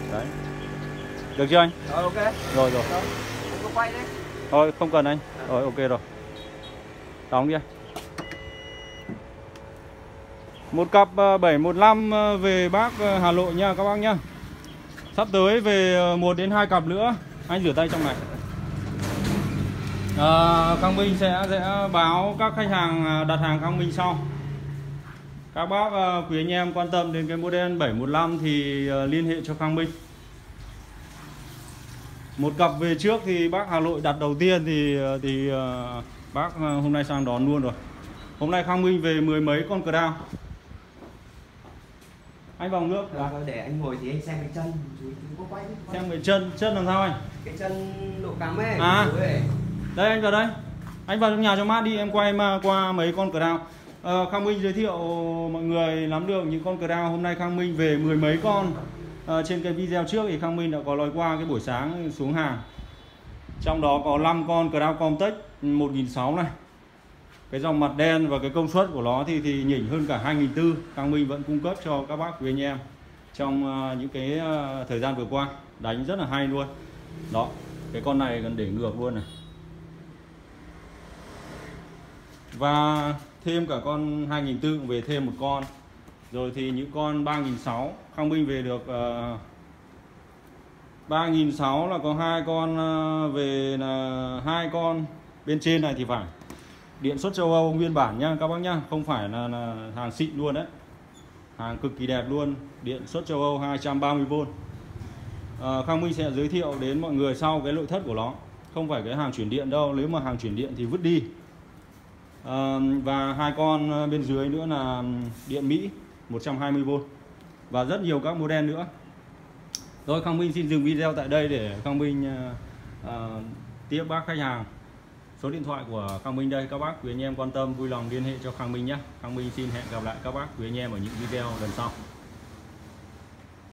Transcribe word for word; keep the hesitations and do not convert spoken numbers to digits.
Đấy. Được chưa anh? Rồi ok. Rồi rồi. Rồi, có quay đấy. Thôi không cần anh. Rồi ok rồi. Đóng đi anh. Một cặp bảy một năm về bác Hà Nội nha các bác nhá. Sắp tới về một đến hai cặp nữa. Anh rửa tay trong này. À, Khang Minh sẽ sẽ báo các khách hàng đặt hàng Khang Minh sau. Các bác quý anh em quan tâm đến cái model bảy một năm thì liên hệ cho Khang Minh. Một cặp về trước thì bác Hà Nội đặt đầu tiên thì thì bác hôm nay sang đón luôn rồi. Hôm nay Khang Minh về mười mấy con Crown. Anh vào nước à, để anh ngồi thì anh xem cái chân chú, chú có quay, quay. Xem cái chân chân làm sao anh? Cái chân độ cắm ấy. À đây anh vào đây, anh vào trong nhà cho mát đi, em quay mà qua mấy con Crown. à, Khang Minh giới thiệu mọi người nắm được những con Crown. Hôm nay Khang Minh về mười mấy con. à, trên cái video trước thì Khang Minh đã có nói qua cái buổi sáng xuống hàng, trong đó có năm con Crown Comtech một nghìn sáu trăm này. Cái dòng mặt đen và cái công suất của nó thì thì nhỉnh hơn cả hai nghìn bốn trăm. Khang Minh vẫn cung cấp cho các bác quý anh em trong uh, những cái uh, thời gian vừa qua, đánh rất là hay luôn. Đó, cái con này cần để ngược luôn này. Và thêm cả con hai nghìn bốn trăm về thêm một con. Rồi thì những con ba nghìn sáu trăm Khang Minh về được uh, ba nghìn sáu trăm là có hai con uh, về là hai con bên trên này thì phải điện xuất châu Âu nguyên bản nha các bác nhá, không phải là, là hàng xịn luôn đấy, hàng cực kỳ đẹp luôn, điện xuất châu Âu hai trăm ba mươi vôn. à, Khang Minh sẽ giới thiệu đến mọi người sau cái nội thất của nó, không phải cái hàng chuyển điện đâu, nếu mà hàng chuyển điện thì vứt đi. à, Và hai con bên dưới nữa là điện Mỹ một trăm hai mươi vôn và rất nhiều các model nữa. Rồi Khang Minh xin dừng video tại đây để Khang Minh uh, uh, tiếp bác khách hàng. Số điện thoại của Khang Minh đây, các bác quý anh em quan tâm vui lòng liên hệ cho Khang Minh nhé. Khang Minh xin hẹn gặp lại các bác quý anh em ở những video lần sau.